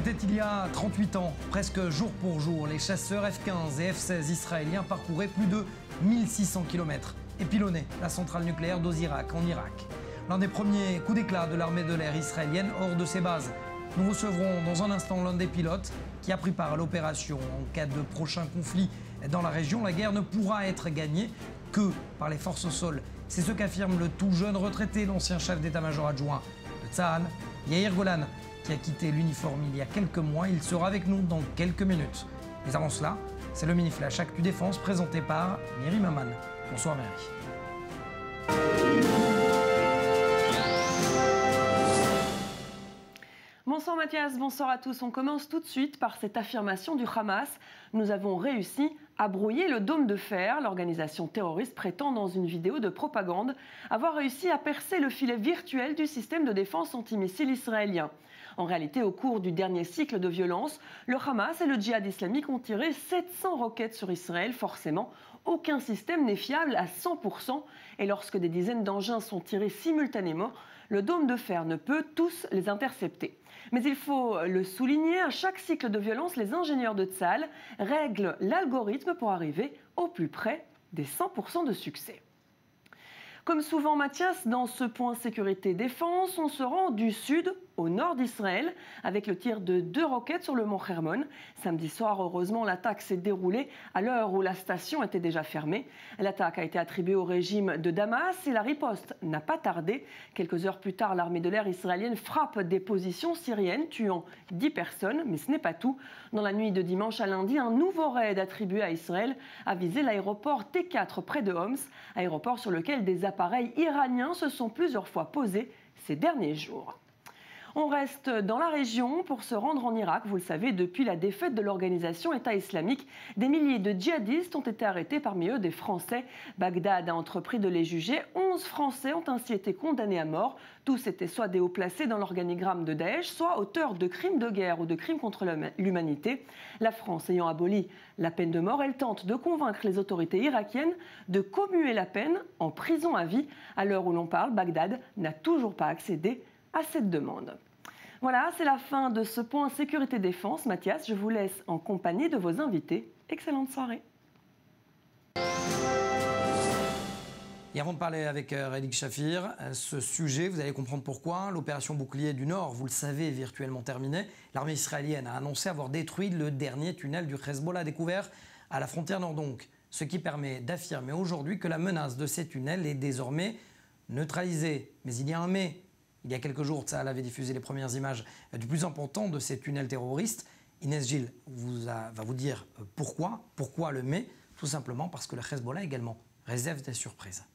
C'était il y a 38 ans, presque jour pour jour, les chasseurs F-15 et F-16 israéliens parcouraient plus de 1600 km et pilonnaient la centrale nucléaire d'Ozirak en Irak. L'un des premiers coups d'éclat de l'armée de l'air israélienne hors de ses bases. Nous recevrons dans un instant l'un des pilotes qui a pris part à l'opération. En cas de prochain conflit dans la région, la guerre ne pourra être gagnée que par les forces au sol. C'est ce qu'affirme le tout jeune retraité, l'ancien chef d'état-major adjoint de Tsahal, Yair Golan, qui a quitté l'uniforme il y a quelques mois. Il sera avec nous dans quelques minutes. Mais avant cela, c'est le mini-flash Actu Défense présenté par Myri Maman. Bonsoir Myri. Bonsoir Mathias, bonsoir à tous. On commence tout de suite par cette affirmation du Hamas. Nous avons réussi à brouiller le dôme de fer. L'organisation terroriste prétend dans une vidéo de propagande avoir réussi à percer le filet virtuel du système de défense antimissile israélien. En réalité, au cours du dernier cycle de violence, le Hamas et le djihad islamique ont tiré 700 roquettes sur Israël. Forcément, aucun système n'est fiable à 100%. Et lorsque des dizaines d'engins sont tirés simultanément, le dôme de fer ne peut tous les intercepter. Mais il faut le souligner, à chaque cycle de violence, les ingénieurs de Tsahal règlent l'algorithme pour arriver au plus près des 100% de succès. Comme souvent Mathias, dans ce point sécurité-défense, on se rend du sud au nord d'Israël avec le tir de 2 roquettes sur le mont Hermon. Samedi soir, heureusement, l'attaque s'est déroulée à l'heure où la station était déjà fermée. L'attaque a été attribuée au régime de Damas et la riposte n'a pas tardé. Quelques heures plus tard, l'armée de l'air israélienne frappe des positions syriennes, tuant 10 personnes, mais ce n'est pas tout. Dans la nuit de dimanche à lundi, un nouveau raid attribué à Israël a visé l'aéroport T4 près de Homs, aéroport sur lequel des appareils iraniens se sont plusieurs fois posés ces derniers jours. On reste dans la région pour se rendre en Irak. Vous le savez, depuis la défaite de l'organisation État islamique, des milliers de djihadistes ont été arrêtés, parmi eux des Français. Bagdad a entrepris de les juger. 11 Français ont ainsi été condamnés à mort. Tous étaient soit des hauts placés dans l'organigramme de Daesh, soit auteurs de crimes de guerre ou de crimes contre l'humanité. La France ayant aboli la peine de mort, elle tente de convaincre les autorités irakiennes de commuer la peine en prison à vie. À l'heure où l'on parle, Bagdad n'a toujours pas accédé à cette demande. Voilà, c'est la fin de ce point sécurité-défense. Mathias, je vous laisse en compagnie de vos invités. Excellente soirée. Et avant de parler avec Reddick Shafir, ce sujet, vous allez comprendre pourquoi. L'opération Bouclier du Nord, vous le savez, est virtuellement terminée. L'armée israélienne a annoncé avoir détruit le dernier tunnel du Hezbollah découvert à la frontière nord donc. Ce qui permet d'affirmer aujourd'hui que la menace de ces tunnels est désormais neutralisée. Mais il y a un mais. Il y a quelques jours, Tsahal avait diffusé les premières images du plus important de ces tunnels terroristes. Inès Gilles va vous dire pourquoi. Pourquoi le mais? Tout simplement parce que le Hezbollah également réserve des surprises.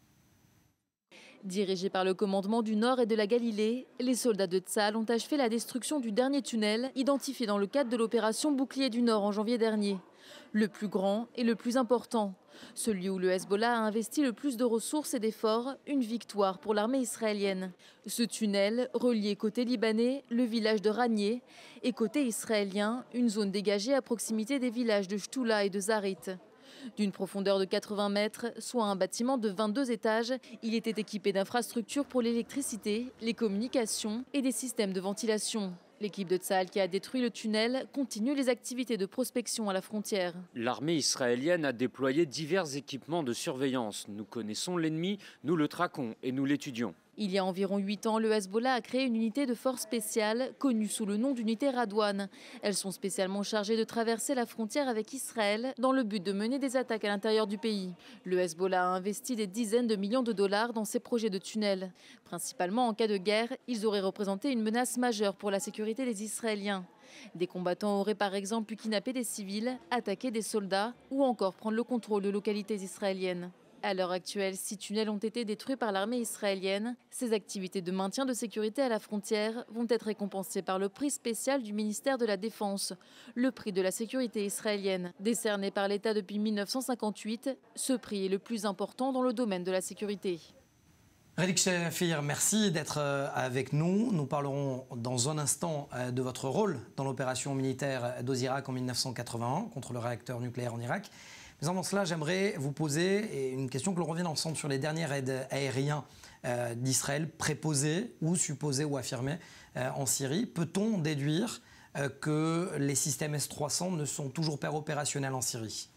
Dirigés par le commandement du Nord et de la Galilée, les soldats de Tsahal ont achevé la destruction du dernier tunnel, identifié dans le cadre de l'opération Bouclier du Nord en janvier dernier. Le plus grand et le plus important. Celui où le Hezbollah a investi le plus de ressources et d'efforts, une victoire pour l'armée israélienne. Ce tunnel reliait côté libanais le village de Ranier et côté israélien une zone dégagée à proximité des villages de Shtoula et de Zarit. D'une profondeur de 80 mètres, soit un bâtiment de 22 étages, il était équipé d'infrastructures pour l'électricité, les communications et des systèmes de ventilation. L'équipe de Tsahal qui a détruit le tunnel continue les activités de prospection à la frontière. L'armée israélienne a déployé divers équipements de surveillance. Nous connaissons l'ennemi, nous le traquons et nous l'étudions. Il y a environ 8 ans, le Hezbollah a créé une unité de force spéciale, connue sous le nom d'unité Radouane. Elles sont spécialement chargées de traverser la frontière avec Israël dans le but de mener des attaques à l'intérieur du pays. Le Hezbollah a investi des dizaines de millions de dollars dans ces projets de tunnels. Principalement en cas de guerre, ils auraient représenté une menace majeure pour la sécurité des Israéliens. Des combattants auraient par exemple pu kidnapper des civils, attaquer des soldats ou encore prendre le contrôle de localités israéliennes. À l'heure actuelle, 6 tunnels ont été détruits par l'armée israélienne. Ces activités de maintien de sécurité à la frontière vont être récompensées par le prix spécial du ministère de la Défense, le prix de la sécurité israélienne. Décerné par l'État depuis 1958, ce prix est le plus important dans le domaine de la sécurité. Reddick Shafir, merci d'être avec nous. Nous parlerons dans un instant de votre rôle dans l'opération militaire d'Ozirak en 1981 contre le réacteur nucléaire en Irak. Mais avant cela, j'aimerais vous poser une question, que l'on revienne ensemble sur les derniers raids aériens d'Israël préposés ou supposés ou affirmés en Syrie. Peut-on déduire que les systèmes S-300 ne sont toujours pas opérationnels en Syrie?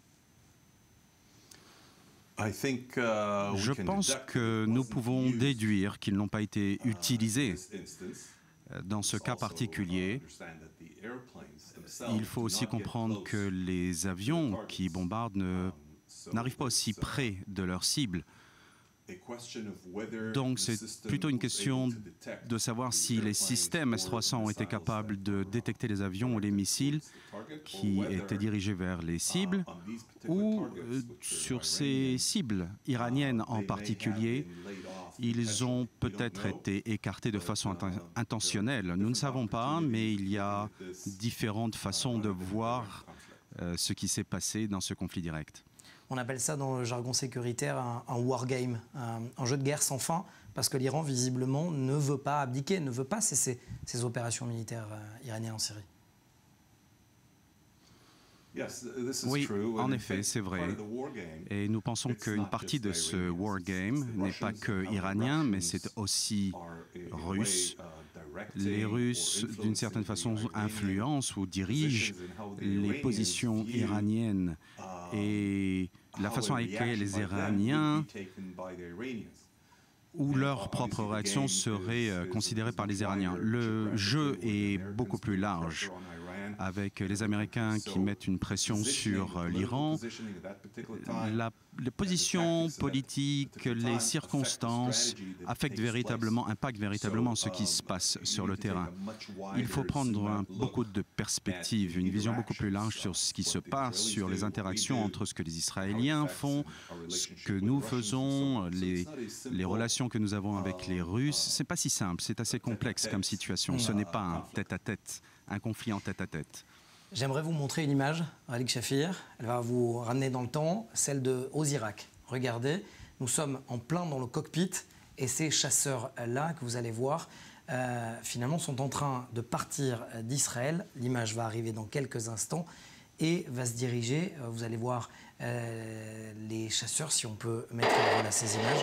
Je pense que nous pouvons déduire qu'ils n'ont pas été utilisés. Dans ce cas particulier, il faut aussi comprendre que les avions qui bombardent n'arrivent pas aussi près de leur cible. Donc c'est plutôt une question de savoir si les systèmes S-300 ont été capables de détecter les avions ou les missiles qui étaient dirigés vers les cibles, ou sur ces cibles iraniennes en particulier, ils ont peut-être été écartés de façon intentionnelle. Nous ne savons pas, mais il y a différentes façons de voir ce qui s'est passé dans ce conflit direct. On appelle ça dans le jargon sécuritaire un wargame, un jeu de guerre sans fin, parce que l'Iran, visiblement, ne veut pas abdiquer, ne veut pas cesser ses opérations militaires iraniennes en Syrie. Oui, en effet, c'est vrai. Et nous pensons qu'une partie de ce wargame n'est pas que iranien, mais c'est aussi russe. Les Russes, d'une certaine façon, influencent ou dirigent les positions iraniennes et la façon avec laquelle les Iraniens ou leur propre réaction serait considérée par les Iraniens. Le jeu est beaucoup plus large, avec les Américains qui mettent une pression sur l'Iran. Les positions politiques, les circonstances impactent véritablement ce qui se passe sur le terrain. Il faut prendre beaucoup de perspectives, une vision beaucoup plus large sur ce qui se passe, sur les interactions entre ce que les Israéliens font, ce que nous faisons, les relations que nous avons avec les Russes. C'est pas si simple, c'est assez complexe comme situation. Ce n'est pas un tête-à-tête, un conflit en tête-à-tête. J'aimerais vous montrer une image, Ralik Shafir. Elle va vous ramener dans le temps, celle de Osirak. Regardez, nous sommes en plein dans le cockpit et ces chasseurs-là que vous allez voir, finalement, sont en train de partir d'Israël. L'image va arriver dans quelques instants et va se diriger. Vous allez voir les chasseurs, si on peut mettre voilà, ces images.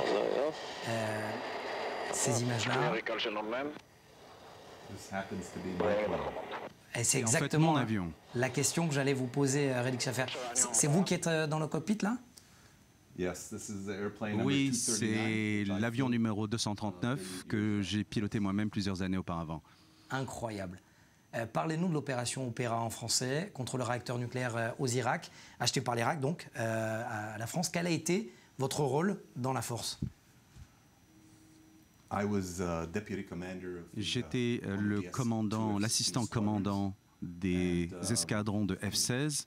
Ces images-là. Et c'est exactement en fait, mon avion. La question que j'allais vous poser, Ralik Shafir. C'est vous qui êtes dans le cockpit, là? Oui, c'est l'avion numéro 239 que j'ai piloté moi-même plusieurs années auparavant. Incroyable. Parlez-nous de l'opération Opéra en français contre le réacteur nucléaire Osirak, acheté par l'Irak, donc, à la France. Quel a été votre rôle dans la force? J'étais le commandant, l'assistant commandant des escadrons de F-16.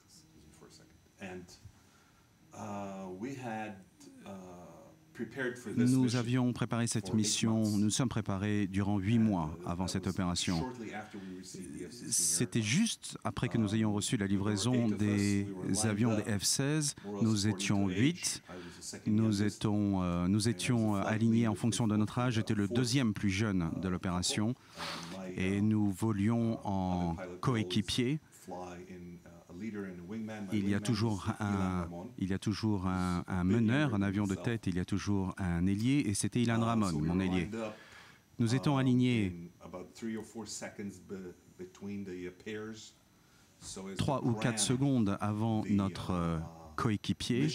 Nous avions préparé cette mission, nous sommes préparés durant 8 mois avant cette opération. C'était juste après que nous ayons reçu la livraison des avions des F-16. Nous étions 8. Nous étions alignés en fonction de notre âge. J'étais le deuxième plus jeune de l'opération et nous volions en coéquipier. Il y a toujours un meneur, un avion de tête, il y a toujours un ailier, et c'était Ilan Ramon, mon ailier. Nous étions alignés 3 ou 4 secondes avant notre coéquipier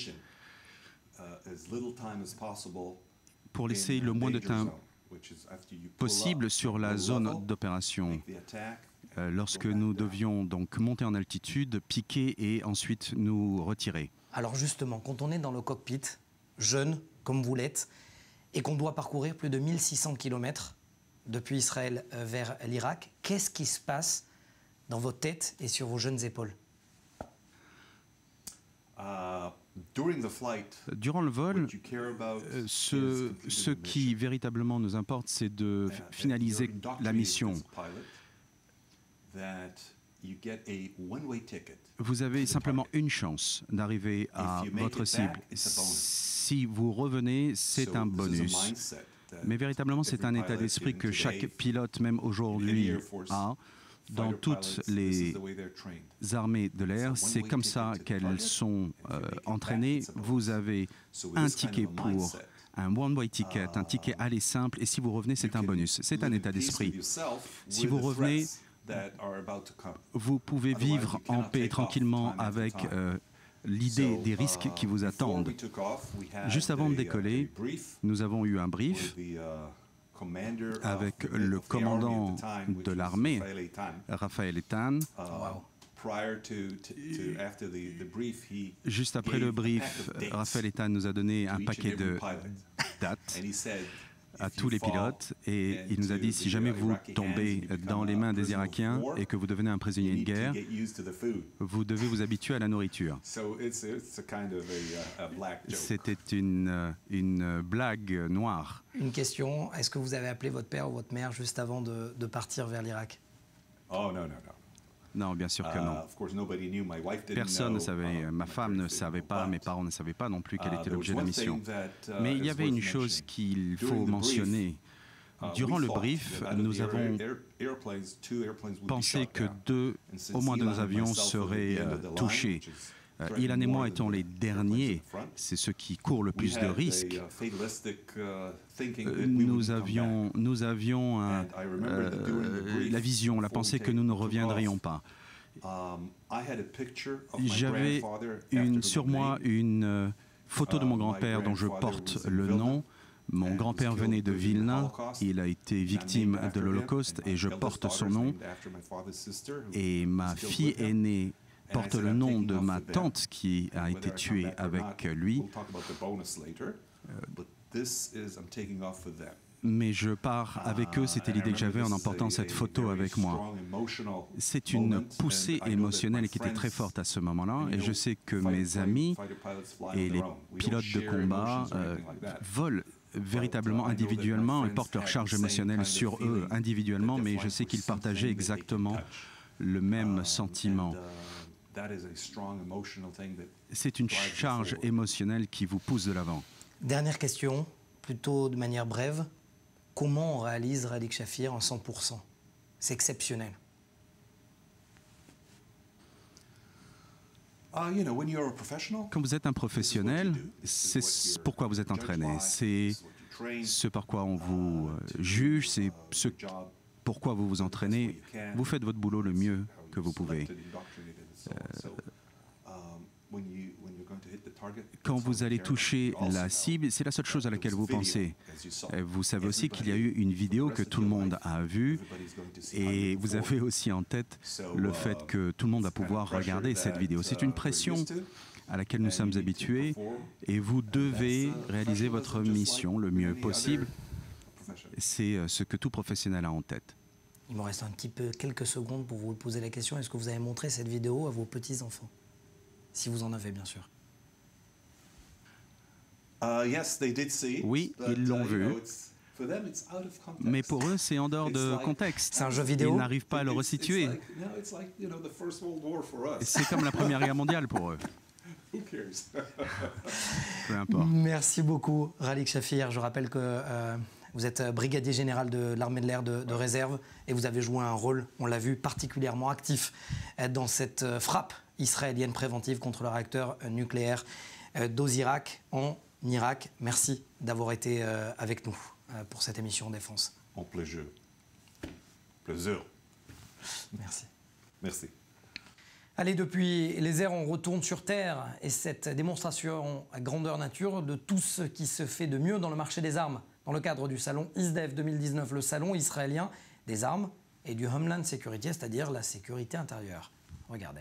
pour laisser le moins de temps possible sur la zone d'opération. Lorsque nous devions donc monter en altitude, piquer et ensuite nous retirer. Alors justement, quand on est dans le cockpit, jeune comme vous l'êtes, et qu'on doit parcourir plus de 1600 km depuis Israël vers l'Irak, qu'est-ce qui se passe dans vos têtes et sur vos jeunes épaules? Durant le vol, ce qui véritablement nous importe, c'est de finaliser la mission. Vous avez simplement une chance d'arriver à votre cible. Si vous revenez, c'est un bonus. Mais véritablement, c'est un état d'esprit que chaque pilote, même aujourd'hui, a. Dans toutes les armées de l'air, c'est comme ça qu'elles sont entraînées. Vous avez un ticket pour un one-way ticket, un ticket aller simple, et si vous revenez, c'est un bonus. C'est un état d'esprit. Si vous revenez, vous pouvez vivre en paix tranquillement avec l'idée des risques qui vous attendent. Juste avant de décoller, nous avons eu un brief avec le commandant de l'armée, Raphaël Eitan. Juste après le brief, Raphaël Eitan nous a donné un paquet de dates à tous les pilotes et il nous a dit si jamais vous tombez dans les mains des Irakiens et que vous devenez un prisonnier de guerre, vous devez vous habituer à la nourriture. C'était une blague noire. Une question, est-ce que vous avez appelé votre père ou votre mère juste avant de partir vers l'Irak? Oh non, non, non. Non, bien sûr que non. Personne ne savait, ma femme ne savait pas, mes parents ne savaient pas non plus quel était l'objet de la mission. Mais il y avait une chose qu'il faut mentionner. Durant le brief, nous avons pensé que au moins deux avions seraient touchés. Ilan et moi étant les derniers, c'est ceux qui courent le plus de risques. Nous avions la vision, la pensée que nous ne reviendrions pas. J'avais sur moi une photo de mon grand-père dont je porte le nom. Mon grand-père venait de Vilna, il a été victime de l'Holocauste et je porte son nom. Et ma fille aînée porte le nom de ma tante qui a été tuée avec lui. Mais je pars avec eux, c'était l'idée que j'avais en emportant cette photo avec moi. C'est une poussée émotionnelle qui était très forte à ce moment-là et je sais que mes amis et les pilotes de combat volent véritablement individuellement et portent leur charge émotionnelle sur eux individuellement, mais je sais qu'ils partageaient exactement le même sentiment. C'est une charge émotionnelle qui vous pousse de l'avant. Dernière question, plutôt de manière brève. Comment on réalise Ralik Shafir en 100%? C'est exceptionnel. Quand vous êtes un professionnel, c'est pourquoi vous êtes entraîné. C'est ce par quoi on vous juge, c'est ce pourquoi vous vous entraînez. Vous faites votre boulot le mieux que vous pouvez. Quand vous allez toucher la cible, c'est la seule chose à laquelle vous pensez. Vous savez aussi qu'il y a eu une vidéo que tout le monde a vue et vous avez aussi en tête le fait que tout le monde va pouvoir regarder cette vidéo. C'est une pression à laquelle nous sommes habitués et vous devez réaliser votre mission le mieux possible. C'est ce que tout professionnel a en tête. Il me reste un petit peu, quelques secondes pour vous poser la question. Est-ce que vous avez montré cette vidéo à vos petits-enfants? Si vous en avez, bien sûr. Oui, ils l'ont vu. Mais pour eux, c'est en dehors de contexte. C'est un jeu vidéo. Ils n'arrivent pas à le resituer. C'est comme la Première Guerre mondiale pour eux. Peu importe. Merci beaucoup, Ralik Shafir. Je rappelle que vous êtes brigadier général de l'armée de l'air de réserve et vous avez joué un rôle, on l'a vu, particulièrement actif dans cette frappe israélienne préventive contre le réacteur nucléaire d'Ozirak en Irak. Merci d'avoir été avec nous pour cette émission Défense. En plaisir. Plaisir. Merci. Merci. Allez, depuis les airs, on retourne sur Terre et cette démonstration à grandeur nature de tout ce qui se fait de mieux dans le marché des armes. Dans le cadre du salon ISDEF 2019, le salon israélien des armes et du Homeland Security, c'est-à-dire la sécurité intérieure. Regardez.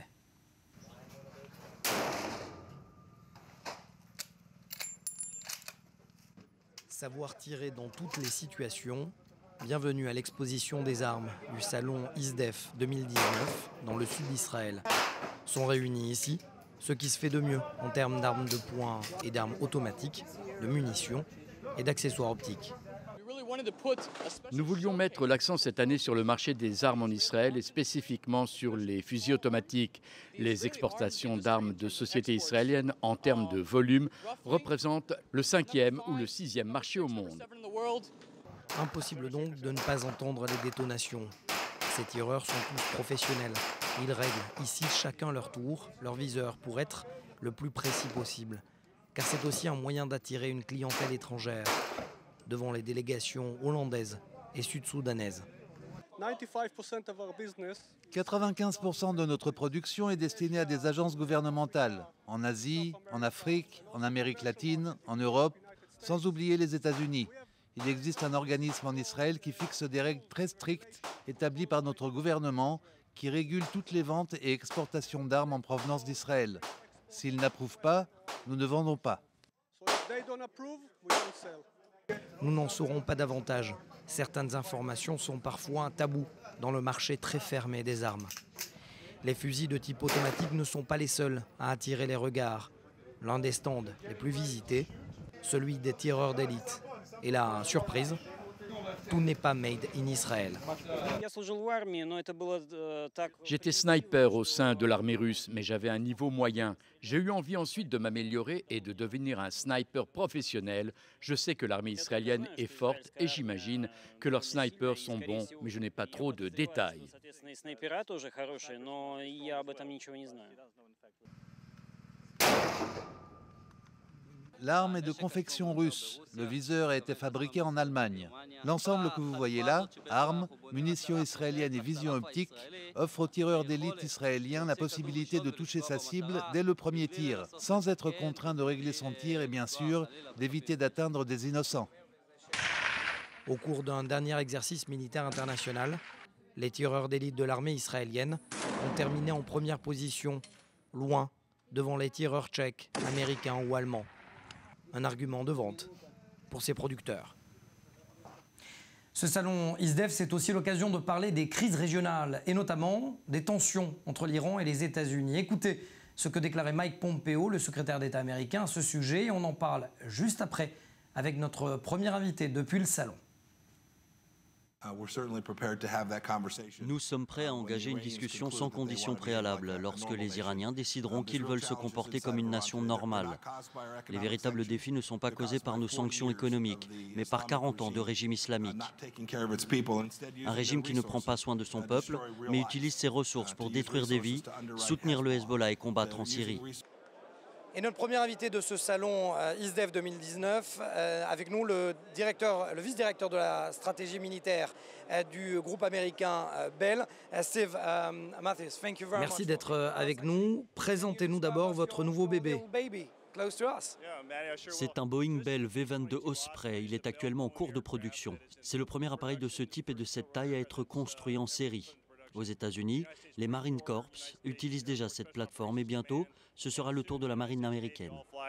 Savoir tirer dans toutes les situations. Bienvenue à l'exposition des armes du salon ISDEF 2019 dans le sud d'Israël. Sont réunis ici ce qui se fait de mieux en termes d'armes de poing et d'armes automatiques, de munitions et d'accessoires optiques. Nous voulions mettre l'accent cette année sur le marché des armes en Israël et spécifiquement sur les fusils automatiques. Les exportations d'armes de sociétés israéliennes en termes de volume représentent le 5e ou le 6e marché au monde. Impossible donc de ne pas entendre les détonations. Ces tireurs sont tous professionnels. Ils règlent ici chacun leur tour, leur viseur pour être le plus précis possible. Car c'est aussi un moyen d'attirer une clientèle étrangère devant les délégations hollandaises et sud-soudanaises. 95% de notre production est destinée à des agences gouvernementales, en Asie, en Afrique, en Amérique latine, en Europe, sans oublier les États-Unis. Il existe un organisme en Israël qui fixe des règles très strictes établies par notre gouvernement qui régule toutes les ventes et exportations d'armes en provenance d'Israël. S'ils n'approuvent pas, nous ne vendons pas. Nous n'en saurons pas davantage. Certaines informations sont parfois un tabou dans le marché très fermé des armes. Les fusils de type automatique ne sont pas les seuls à attirer les regards. L'un des stands les plus visités, celui des tireurs d'élite. Et là, surprise, tout n'est pas made in Israël. J'étais sniper au sein de l'armée russe, mais j'avais un niveau moyen. J'ai eu envie ensuite de m'améliorer et de devenir un sniper professionnel. Je sais que l'armée israélienne est forte et j'imagine que leurs snipers sont bons, mais je n'ai pas trop de détails. L'arme est de confection russe. Le viseur a été fabriqué en Allemagne. L'ensemble que vous voyez là, armes, munitions israéliennes et vision optique, offre aux tireurs d'élite israéliens la possibilité de toucher sa cible dès le premier tir, sans être contraint de régler son tir et bien sûr d'éviter d'atteindre des innocents. Au cours d'un dernier exercice militaire international, les tireurs d'élite de l'armée israélienne ont terminé en première position, loin devant les tireurs tchèques, américains ou allemands. Un argument de vente pour ses producteurs. Ce salon ISDEF, c'est aussi l'occasion de parler des crises régionales et notamment des tensions entre l'Iran et les États-Unis. Écoutez ce que déclarait Mike Pompeo, le secrétaire d'État américain, à ce sujet. Et on en parle juste après avec notre premier invité depuis le salon. Nous sommes prêts à engager une discussion sans conditions préalables lorsque les Iraniens décideront qu'ils veulent se comporter comme une nation normale. Les véritables défis ne sont pas causés par nos sanctions économiques, mais par 40 ans de régime islamique. Un régime qui ne prend pas soin de son peuple, mais utilise ses ressources pour détruire des vies, soutenir le Hezbollah et combattre en Syrie. Et notre premier invité de ce salon ISDEF 2019, avec nous le vice-directeur de la stratégie militaire du groupe américain Bell, Steve Matthews. Merci d'être avec nous. Présentez-nous d'abord votre nouveau bébé. C'est un Boeing Bell V-22 Osprey. Il est actuellement en cours de production. C'est le premier appareil de ce type et de cette taille à être construit en série. Aux États-Unis, les Marine Corps utilisent déjà cette plateforme et bientôt, ce sera le tour de la marine américaine.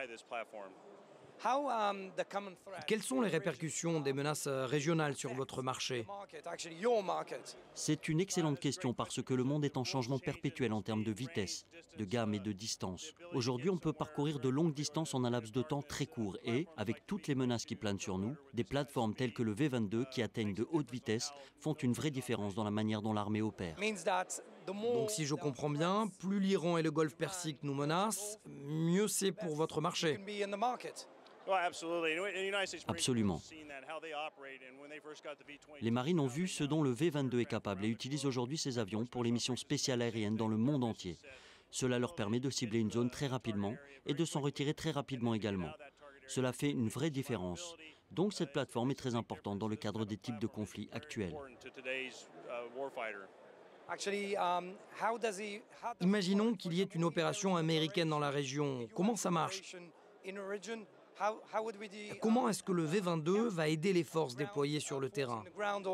Quelles sont les répercussions des menaces régionales sur votre marché? C'est une excellente question parce que le monde est en changement perpétuel en termes de vitesse, de gamme et de distance. Aujourd'hui, on peut parcourir de longues distances en un laps de temps très court et, avec toutes les menaces qui planent sur nous, des plateformes telles que le V-22 qui atteignent de hautes vitesses font une vraie différence dans la manière dont l'armée opère. Donc si je comprends bien, plus l'Iran et le Golfe Persique nous menacent, mieux c'est pour votre marché. Absolument. Les marines ont vu ce dont le V-22 est capable et utilisent aujourd'hui ces avions pour les missions spéciales aériennes dans le monde entier. Cela leur permet de cibler une zone très rapidement et de s'en retirer très rapidement également. Cela fait une vraie différence. Donc cette plateforme est très importante dans le cadre des types de conflits actuels. Imaginons qu'il y ait une opération américaine dans la région. Comment ça marche? Comment est-ce que le V-22 va aider les forces déployées sur le terrain?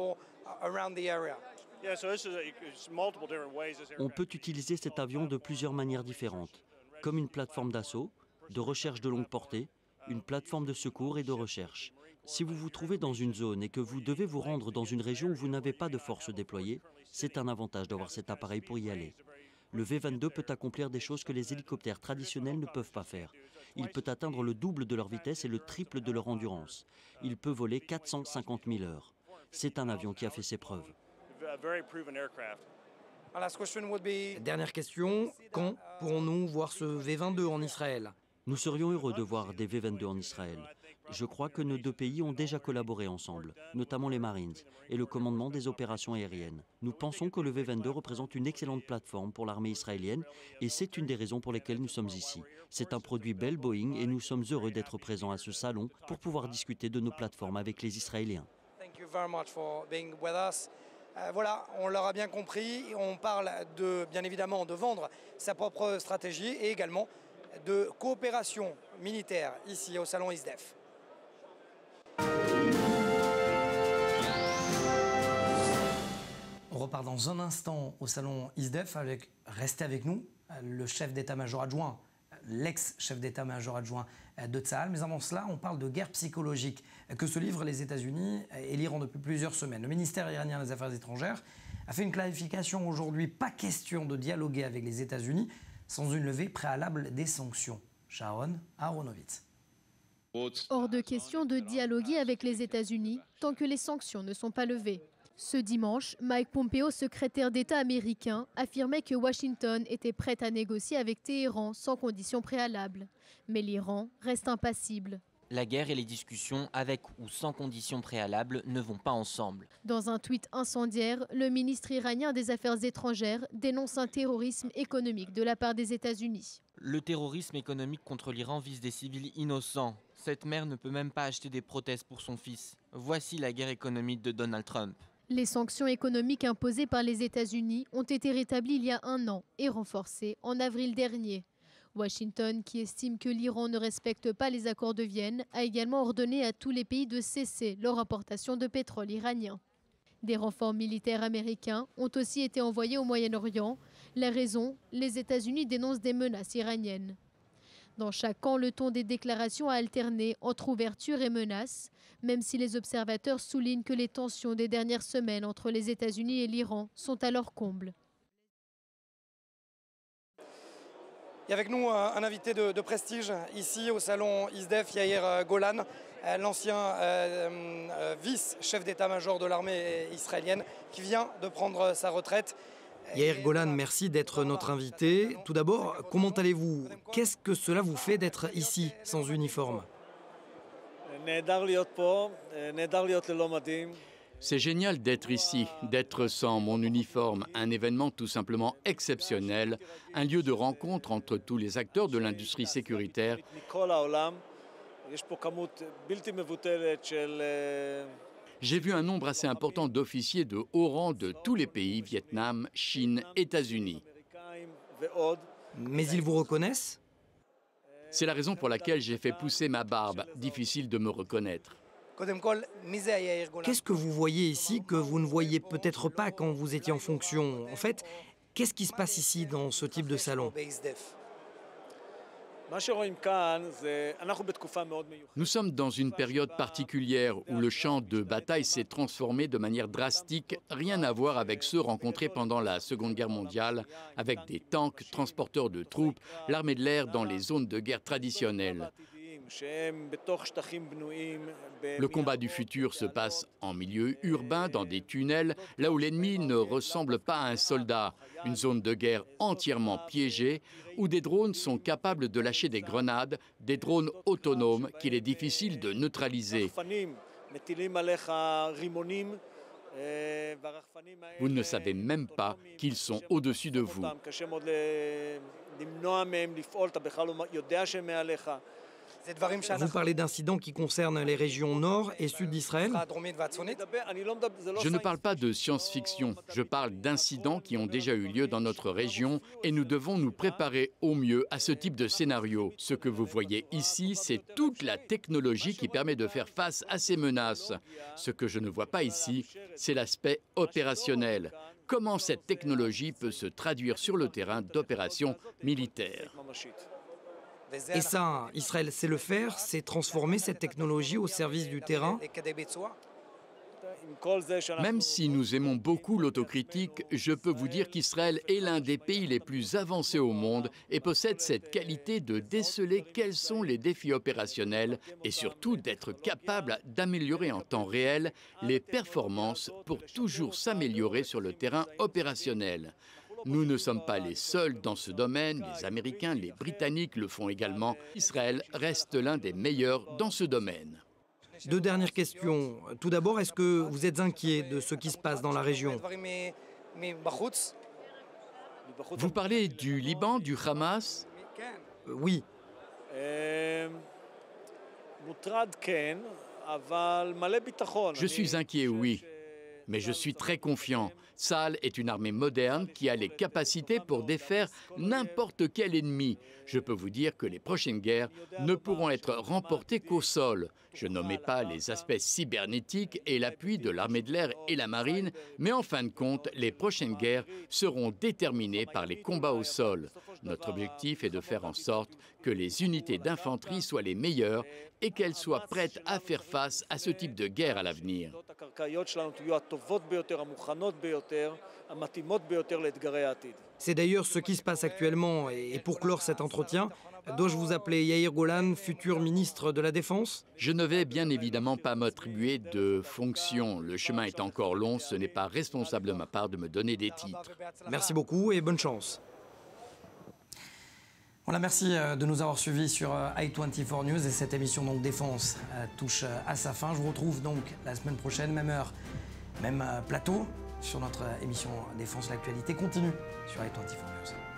On peut utiliser cet avion de plusieurs manières différentes, comme une plateforme d'assaut, de recherche de longue portée, une plateforme de secours et de recherche. Si vous vous trouvez dans une zone et que vous devez vous rendre dans une région où vous n'avez pas de forces déployées, c'est un avantage d'avoir cet appareil pour y aller. Le V-22 peut accomplir des choses que les hélicoptères traditionnels ne peuvent pas faire. Il peut atteindre le double de leur vitesse et le triple de leur endurance. Il peut voler 450 000 heures. C'est un avion qui a fait ses preuves. Dernière question, quand pourrons-nous voir ce V-22 en Israël? Nous serions heureux de voir des V-22 en Israël. Je crois que nos deux pays ont déjà collaboré ensemble, notamment les Marines et le commandement des opérations aériennes. Nous pensons que le V-22 représente une excellente plateforme pour l'armée israélienne et c'est une des raisons pour lesquelles nous sommes ici. C'est un produit Bell Boeing et nous sommes heureux d'être présents à ce salon pour pouvoir discuter de nos plateformes avec les Israéliens. Voilà, on l'aura bien compris, on parle bien évidemment de vendre sa propre stratégie et également de coopération militaire ici au salon ISDEF. On repart dans un instant au salon ISDEF restez avec nous, le chef d'état-major adjoint, l'ex-chef d'état-major adjoint de Tsahal. Mais avant cela, on parle de guerre psychologique que se livrent les États-Unis et l'Iran depuis plusieurs semaines. Le ministère iranien des Affaires étrangères a fait une clarification aujourd'hui. Pas question de dialoguer avec les États-Unis sans une levée préalable des sanctions. Sharon Aharonovitz. Hors de question de dialoguer avec les États-Unis tant que les sanctions ne sont pas levées. Ce dimanche, Mike Pompeo, secrétaire d'État américain, affirmait que Washington était prête à négocier avec Téhéran sans conditions préalables. Mais l'Iran reste impassible. La guerre et les discussions, avec ou sans conditions préalables, ne vont pas ensemble. Dans un tweet incendiaire, le ministre iranien des Affaires étrangères dénonce un terrorisme économique de la part des États-Unis. Le terrorisme économique contre l'Iran vise des civils innocents. Cette mère ne peut même pas acheter des prothèses pour son fils. Voici la guerre économique de Donald Trump. Les sanctions économiques imposées par les États-Unis ont été rétablies il y a 1 an et renforcées en avril dernier. Washington, qui estime que l'Iran ne respecte pas les accords de Vienne, a également ordonné à tous les pays de cesser leur importation de pétrole iranien. Des renforts militaires américains ont aussi été envoyés au Moyen-Orient. La raison, les États-Unis dénoncent des menaces iraniennes. Dans chaque camp, le ton des déclarations a alterné entre ouverture et menaces, même si les observateurs soulignent que les tensions des dernières semaines entre les États-Unis et l'Iran sont à leur comble. Il y a avec nous un invité de prestige ici au salon ISDEF, Yair Golan, l'ancien vice-chef d'état-major de l'armée israélienne qui vient de prendre sa retraite. Yair Golan, merci d'être notre invité. Tout d'abord, comment allez-vous? Qu'est-ce que cela vous fait d'être ici, sans uniforme? C'est génial d'être ici, d'être sans mon uniforme, un événement tout simplement exceptionnel, un lieu de rencontre entre tous les acteurs de l'industrie sécuritaire. J'ai vu un nombre assez important d'officiers de haut rang de tous les pays, Vietnam, Chine, États-Unis. Mais ils vous reconnaissent? C'est la raison pour laquelle j'ai fait pousser ma barbe. Difficile de me reconnaître. Qu'est-ce que vous voyez ici que vous ne voyiez peut-être pas quand vous étiez en fonction? En fait, qu'est-ce qui se passe ici dans ce type de salon? Nous sommes dans une période particulière où le champ de bataille s'est transformé de manière drastique, rien à voir avec ceux rencontrés pendant la Seconde Guerre mondiale, avec des tanks, transporteurs de troupes, l'armée de l'air dans les zones de guerre traditionnelles. Le combat du futur se passe en milieu urbain, dans des tunnels, là où l'ennemi ne ressemble pas à un soldat. Une zone de guerre entièrement piégée, où des drones sont capables de lâcher des grenades, des drones autonomes qu'il est difficile de neutraliser. Vous ne savez même pas qu'ils sont au-dessus de vous. Vous parlez d'incidents qui concernent les régions nord et sud d'Israël? Je ne parle pas de science-fiction, je parle d'incidents qui ont déjà eu lieu dans notre région et nous devons nous préparer au mieux à ce type de scénario. Ce que vous voyez ici, c'est toute la technologie qui permet de faire face à ces menaces. Ce que je ne vois pas ici, c'est l'aspect opérationnel. Comment cette technologie peut se traduire sur le terrain d'opérations militaires. Et ça, Israël sait le faire, c'est transformer cette technologie au service du terrain? Même si nous aimons beaucoup l'autocritique, je peux vous dire qu'Israël est l'un des pays les plus avancés au monde et possède cette qualité de déceler quels sont les défis opérationnels et surtout d'être capable d'améliorer en temps réel les performances pour toujours s'améliorer sur le terrain opérationnel. Nous ne sommes pas les seuls dans ce domaine, les Américains, les Britanniques le font également. Israël reste l'un des meilleurs dans ce domaine. 2 dernières questions. Tout d'abord, est-ce que vous êtes inquiet de ce qui se passe dans la région? Vous parlez du Liban, du Hamas? Oui. Je suis inquiet, oui. Mais je suis très confiant. Tsahal est une armée moderne qui a les capacités pour défaire n'importe quel ennemi. Je peux vous dire que les prochaines guerres ne pourront être remportées qu'au sol. Je nommais pas les aspects cybernétiques et l'appui de l'armée de l'air et la marine, mais en fin de compte, les prochaines guerres seront déterminées par les combats au sol. Notre objectif est de faire en sorte que les unités d'infanterie soient les meilleures et qu'elles soient prêtes à faire face à ce type de guerre à l'avenir. C'est d'ailleurs ce qui se passe actuellement. Et pour clore cet entretien, dois-je vous appeler Yair Golan, futur ministre de la Défense? Je ne vais bien évidemment pas m'attribuer de fonction. Le chemin est encore long, ce n'est pas responsable de ma part de me donner des titres. Merci beaucoup et bonne chance. Voilà, merci de nous avoir suivis sur i24 News et cette émission donc Défense touche à sa fin. Je vous retrouve donc la semaine prochaine, même heure, même plateau, sur notre émission Défense. L'actualité continue sur i24 News.